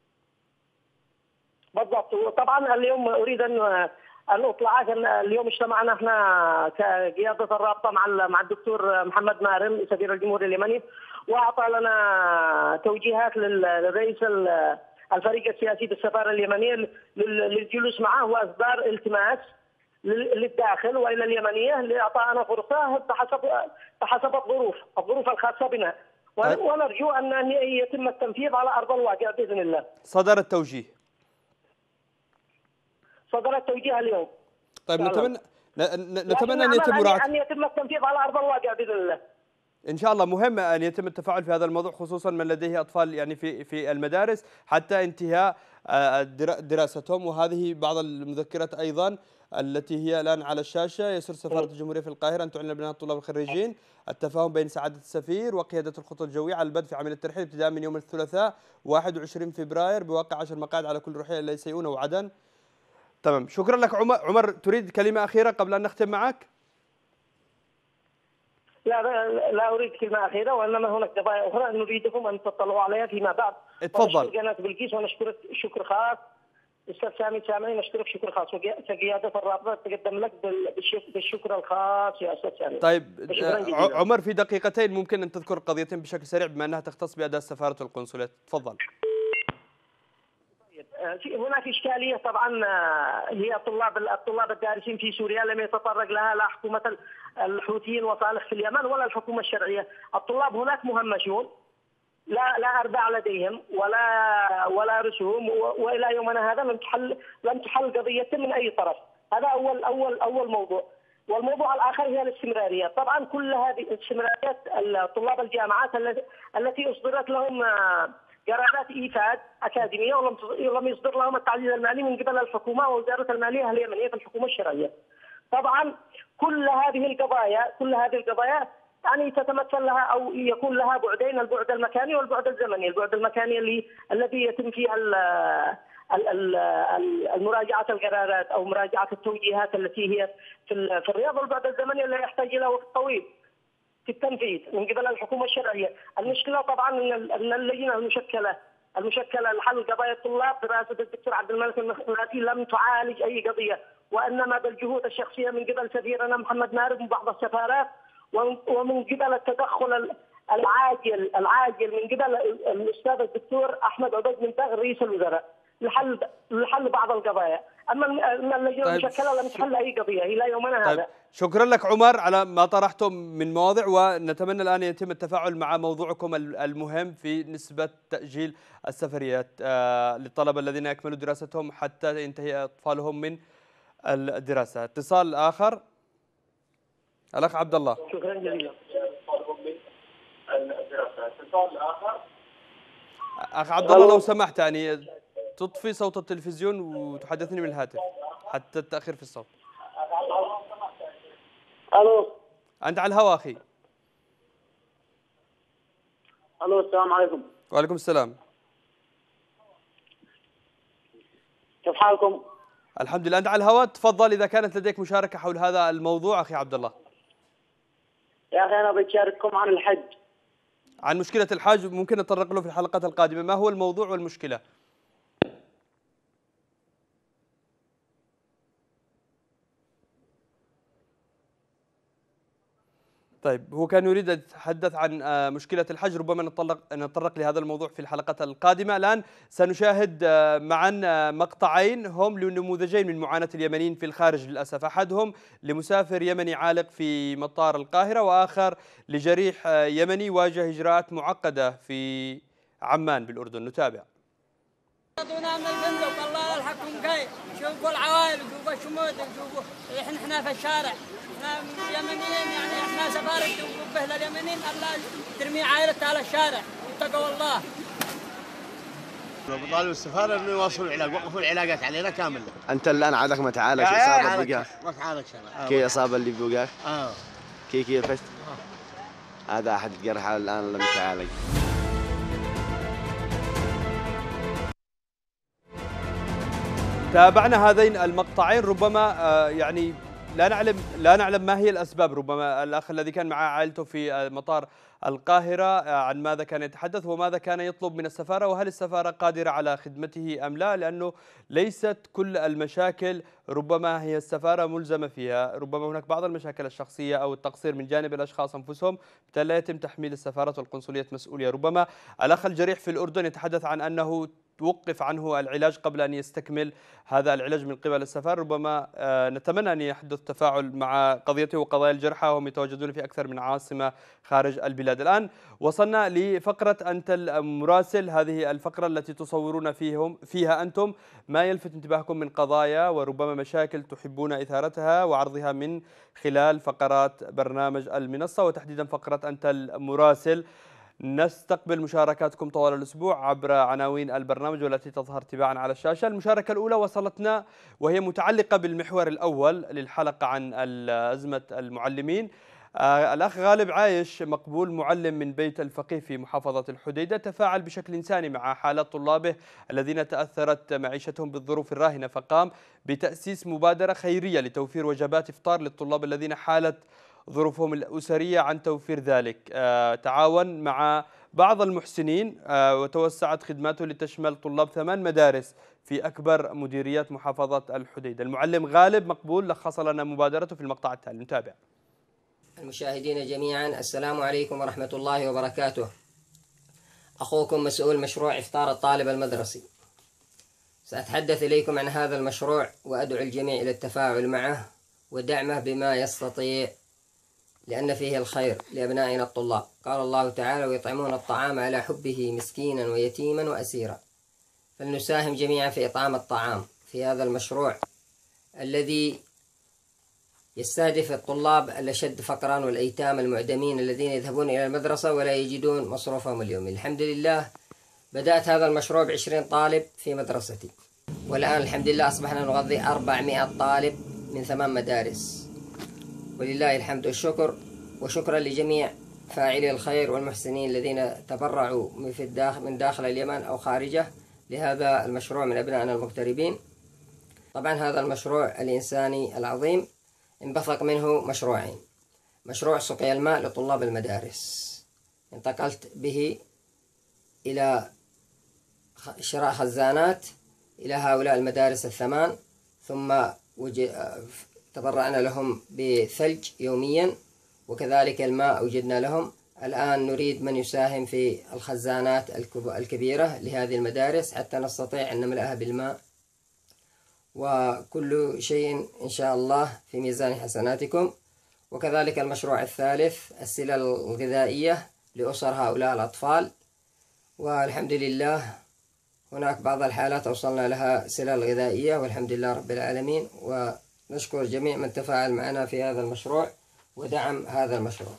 بالضبط. وطبعا اليوم أريد أن أن أطلعك أن اليوم اجتمعنا احنا كقيادة الرابطة مع مع الدكتور محمد مارم سفير الجمهورية اليمني، وأعطى لنا توجيهات للرئيس الفريق السياسي بالسفارة اليمنية للجلوس معه وإصدار التماس للداخل والى اليمنيه لاعطائنا فرصه بحسب بحسب الظروف الظروف الخاصه بنا، ونرجو ان يتم التنفيذ على ارض الواقع باذن الله. صدر التوجيه. صدر التوجيه اليوم. طيب نتمنى نتمنى ان يتم مراعاه ان يتم التنفيذ على ارض الواقع باذن الله. ان شاء الله. مهم ان يتم التفاعل في هذا الموضوع، خصوصا من لديه اطفال يعني في في المدارس حتى انتهاء دراستهم. وهذه بعض المذكرات ايضا التي هي الآن على الشاشة. يسر سفارة الجمهورية في القاهرة أن تعلن لأبناء الطلاب الخريجين التفاهم بين سعادة السفير وقيادة الخطوط الجوية على البدء في عملية الترحيل ابتداء من يوم الثلاثاء واحد وعشرين فبراير بواقع عشر مقاعد على كل رحلة إلى سيئونة وعدن. تمام، شكرا لك عمر. عمر تريد كلمة أخيرة قبل أن نختم معك؟ لا لا أريد كلمة أخيرة، وإنما هناك قضايا أخرى نريدكم أن تطلعوا عليها فيما بعد. اتفضل. ونشكر قناة بلقيس ونشكرك شكر خاص استاذ سامي سامي، نشكرك شكر خاص، وكقياده الرابطه تقدم لك بالشكر الخاص يا استاذ سامي. طيب عمر، في دقيقتين ممكن ان تذكر قضيتين بشكل سريع بما انها تختص باداء السفاره والقنصليات، تفضل. هناك اشكاليه طبعا هي طلاب الطلاب الدارسين في سوريا لم يتطرق لها لا حكومه الحوثيين وصالح في اليمن ولا الحكومه الشرعيه، الطلاب هناك مهمشون، لا لا ارباع لديهم ولا ولا رسوم، والى يومنا هذا لم تحل لم تحل قضيتهم من اي طرف، هذا اول اول اول موضوع. والموضوع الاخر هي الاستمراريه، طبعا كل هذه الاستمراريات طلاب الجامعات التي اصدرت لهم قرارات ايفاد اكاديميه ولم ولم يصدر لهم التعزيز المالي من قبل الحكومه ووزاره الماليه اليمنيه في الحكومه الشرعيه. طبعا كل هذه القضايا كل هذه القضايا يعني تتمثل لها او يكون لها بعدين، البعد المكاني والبعد الزمني، البعد المكاني اللي الذي يتم فيها المراجعه القرارات او مراجعه التوجيهات التي هي في في الرياض، والبعد الزمني اللي يحتاج الى وقت طويل في التنفيذ من قبل الحكومه الشرعيه. المشكله طبعا ان اللجنه المشكله المشكله لحل قضايا الطلاب برئاسه الدكتور عبد الملك المخلاتي لم تعالج اي قضيه، وانما بالجهود الشخصيه من قبل سفيرنا محمد مارب وبعض السفارات، ومن قبل التدخل العاجل العاجل من قبل الاستاذ الدكتور احمد عبيد من داغ رئيس الوزراء لحل لحل بعض القضايا، اما اللجنه طيب المشكله لم تحل اي قضيه الى يومنا طيب هذا. شكرا لك عمر على ما طرحتم من مواضع، ونتمنى الآن يتم التفاعل مع موضوعكم المهم في نسبة تأجيل السفريات للطلبة الذين يكملوا دراستهم حتى ينتهي أطفالهم من الدراسة. اتصال آخر، الأخ عبد الله. شكرا جزيلا. أخ عبد الله لو سمحت يعني تطفي صوت التلفزيون وتحدثني من الهاتف حتى التأخير في الصوت. الو أنت على الهواء أخي. الو السلام عليكم. وعليكم السلام. كيف حالكم؟ الحمد لله. أنت على الهواء، تفضل إذا كانت لديك مشاركة حول هذا الموضوع أخي عبد الله. يا أخي أنا بشارككم عن الحج. عن مشكلة الحاج ممكن نتطرق له في الحلقات القادمة. ما هو الموضوع والمشكلة؟ طيب هو كان يريد أن يتحدث عن مشكلة الحج، ربما نتطرق نتطرق لهذا الموضوع في الحلقات القادمة. الآن سنشاهد معا مقطعين هم لنموذجين من معاناة اليمنيين في الخارج للأسف، أحدهم لمسافر يمني عالق في مطار القاهرة، وآخر لجريح يمني واجه إجراءات معقدة في عمان بالأردن. نتابع. من الفندق الله يلحقكم خير، شوفوا العوائل شوفوا الشموذ شوفوا احنا احنا في الشارع، احنا يمنيين يعني احنا سفارة وقبه لليمنيين الله ترمي عائلتها على الشارع اتقوا الله. بطالب السفارة انه يواصلوا العلاج، وقفوا العلاقات علينا كاملة. انت الان عادك ما تعالج اصابه بقى؟ ما تعالج شرع. كي اصابه اللي بوقاك؟ اه كي كي فشت؟ آه. هذا احد الجرحى الان لم يتعالج. تابعنا هذين المقطعين، ربما يعني لا نعلم لا نعلم ما هي الأسباب. ربما الأخ الذي كان مع عائلته في مطار القاهرة عن ماذا كان يتحدث وماذا كان يطلب من السفارة، وهل السفارة قادرة على خدمته أم لا، لأنه ليست كل المشاكل ربما هي السفارة ملزمة فيها، ربما هناك بعض المشاكل الشخصية أو التقصير من جانب الأشخاص أنفسهم، بالتالي لا يتم تحميل السفارات والقنصليات مسؤولية. ربما الأخ الجريح في الأردن يتحدث عن أنه توقف عنه العلاج قبل أن يستكمل هذا العلاج من قبل السفارة. ربما نتمنى أن يحدث تفاعل مع قضيته وقضايا الجرحى وهم يتواجدون في أكثر من عاصمة خارج البلاد. الآن وصلنا لفقرة أنت المراسل، هذه الفقرة التي تصورون فيهم فيها أنتم ما يلفت انتباهكم من قضايا وربما مشاكل تحبون إثارتها وعرضها من خلال فقرات برنامج المنصة، وتحديدا فقرة أنت المراسل. نستقبل مشاركاتكم طوال الأسبوع عبر عناوين البرنامج والتي تظهر تباعا على الشاشة. المشاركة الأولى وصلتنا وهي متعلقة بالمحور الأول للحلقة عن أزمة المعلمين. آه الأخ غالب عايش مقبول معلم من بيت الفقيه في محافظة الحديدة تفاعل بشكل إنساني مع حالات طلابه الذين تأثرت معيشتهم بالظروف الراهنة، فقام بتأسيس مبادرة خيرية لتوفير وجبات إفطار للطلاب الذين حالت ظروفهم الأسرية عن توفير ذلك. آه تعاون مع بعض المحسنين آه وتوسعت خدماته لتشمل طلاب ثمان مدارس في أكبر مديريات محافظة الحديدة. المعلم غالب مقبول لخص لنا مبادرته في المقطع التالي، نتابع. المشاهدين جميعا السلام عليكم ورحمة الله وبركاته. أخوكم مسؤول مشروع إفطار الطالب المدرسي. سأتحدث إليكم عن هذا المشروع وأدعو الجميع إلى التفاعل معه ودعمه بما يستطيع، لأن فيه الخير لأبنائنا الطلاب. قال الله تعالى: ويطعمون الطعام على حبه مسكينا ويتيما وأسيرا. فلنساهم جميعا في إطعام الطعام في هذا المشروع الذي يستهدف الطلاب الأشد فقرا والأيتام المعدمين الذين يذهبون إلى المدرسة ولا يجدون مصروفهم اليومي. الحمد لله بدأت هذا المشروع بعشرين طالب في مدرستي، والآن الحمد لله أصبحنا نغذي أربعمائة طالب من ثمان مدارس، ولله الحمد والشكر. وشكرا لجميع فاعلي الخير والمحسنين الذين تبرعوا من داخل اليمن أو خارجه لهذا المشروع من أبنائنا المغتربين. طبعا هذا المشروع الإنساني العظيم انبثق منه مشروعين: مشروع سقيا الماء لطلاب المدارس، انتقلت به إلى شراء خزانات إلى هؤلاء المدارس الثمان، ثم تبرعنا لهم بثلج يوميا، وكذلك الماء وجدنا لهم. الآن نريد من يساهم في الخزانات الكبيرة لهذه المدارس حتى نستطيع أن نملأها بالماء، وكل شيء إن شاء الله في ميزان حسناتكم. وكذلك المشروع الثالث السلال الغذائية لأسر هؤلاء الأطفال، والحمد لله هناك بعض الحالات أوصلنا لها سلال غذائية والحمد لله رب العالمين، ونشكر جميع من تفاعل معنا في هذا المشروع ودعم هذا المشروع.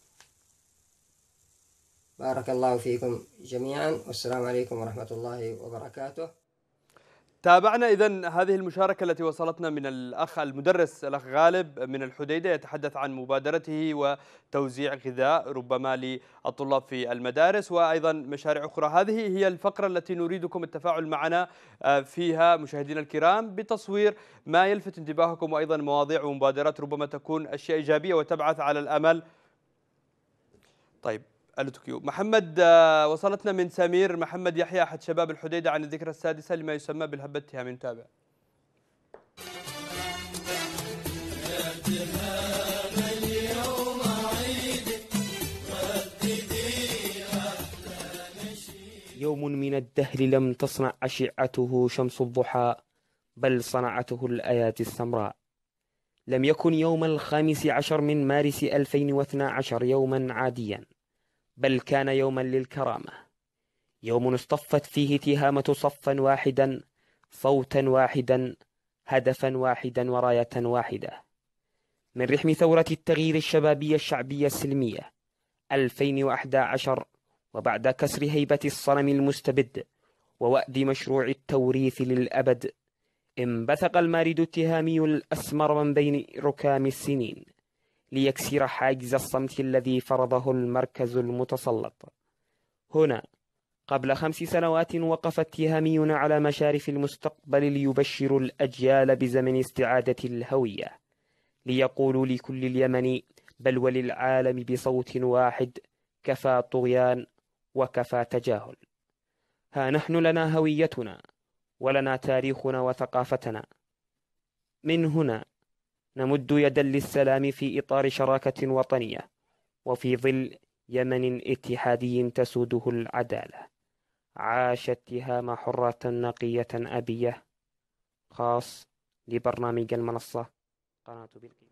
بارك الله فيكم جميعا، والسلام عليكم ورحمة الله وبركاته. تابعنا إذن هذه المشاركة التي وصلتنا من الأخ المدرس الأخ غالب من الحديدة، يتحدث عن مبادرته وتوزيع غذاء ربما للطلاب في المدارس وأيضا مشاريع أخرى. هذه هي الفقرة التي نريدكم التفاعل معنا فيها مشاهدينا الكرام بتصوير ما يلفت انتباهكم، وأيضا مواضيع ومبادرات ربما تكون أشياء إيجابية وتبعث على الأمل. طيب التوكيو محمد، وصلتنا من سمير محمد يحيى أحد شباب الحديدة عن الذكرى السادسة لما يسمى بالهبة التهامي. نتابع. يوم من الدهر لم تصنع أشعته شمس الضحى، بل صنعته الآيات السمراء. لم يكن يوم الخامس عشر من مارس ألفين واثني عشر يوما عاديا، بل كان يوما للكرامة، يوم اصطفت فيه تهامة صفا واحدا، صوتا واحدا، هدفا واحدا، وراية واحدة. من رحم ثورة التغيير الشبابية الشعبية السلمية ألفين وأحد عشر، وبعد كسر هيبة الصنم المستبد ووأد مشروع التوريث للأبد، انبثق المارد التهامي الأسمر من بين ركام السنين ليكسر حاجز الصمت الذي فرضه المركز المتسلط. هنا قبل خمس سنوات وقف التهاميون على مشارف المستقبل ليبشروا الأجيال بزمن استعادة الهوية، ليقولوا لكل اليمن بل وللعالم بصوت واحد: كفى طغيان وكفى تجاهل. ها نحن لنا هويتنا ولنا تاريخنا وثقافتنا. من هنا نمد يدا للسلام في إطار شراكة وطنية، وفي ظل يمن اتحادي تسوده العدالة. عاش التهام حرة نقية أبية. خاص لبرنامج المنصة قناة بلقيس.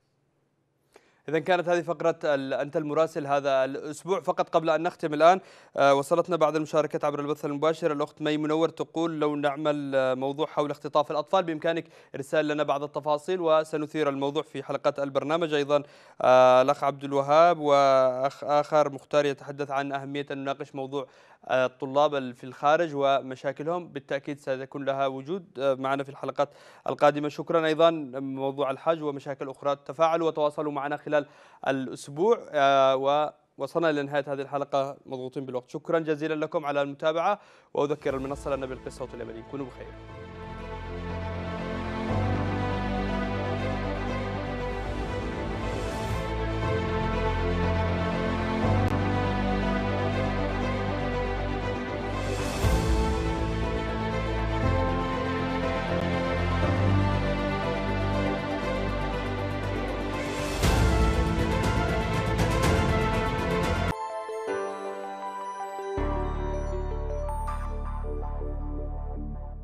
إذا كانت هذه فقرة أنت المراسل هذا الأسبوع. فقط قبل أن نختم الآن، وصلتنا بعد المشاركة عبر البث المباشر الأخت مي منور تقول: لو نعمل موضوع حول اختطاف الأطفال بإمكانك إرسال لنا بعض التفاصيل وسنثير الموضوع في حلقات البرنامج. أيضا الأخ عبد الوهاب وأخ آخر مختار يتحدث عن أهمية أن نناقش موضوع الطلاب في الخارج ومشاكلهم، بالتأكيد سيكون لها وجود معنا في الحلقات القادمة. شكرا. أيضا موضوع الحج ومشاكل أخرى، تفاعلوا وتواصلوا معنا خلال الأسبوع. ووصلنا إلى نهاية هذه الحلقة مضغوطين بالوقت. شكرا جزيلا لكم على المتابعة، وأذكر المنصة لنا بالقصة اليمنية. كونوا بخير.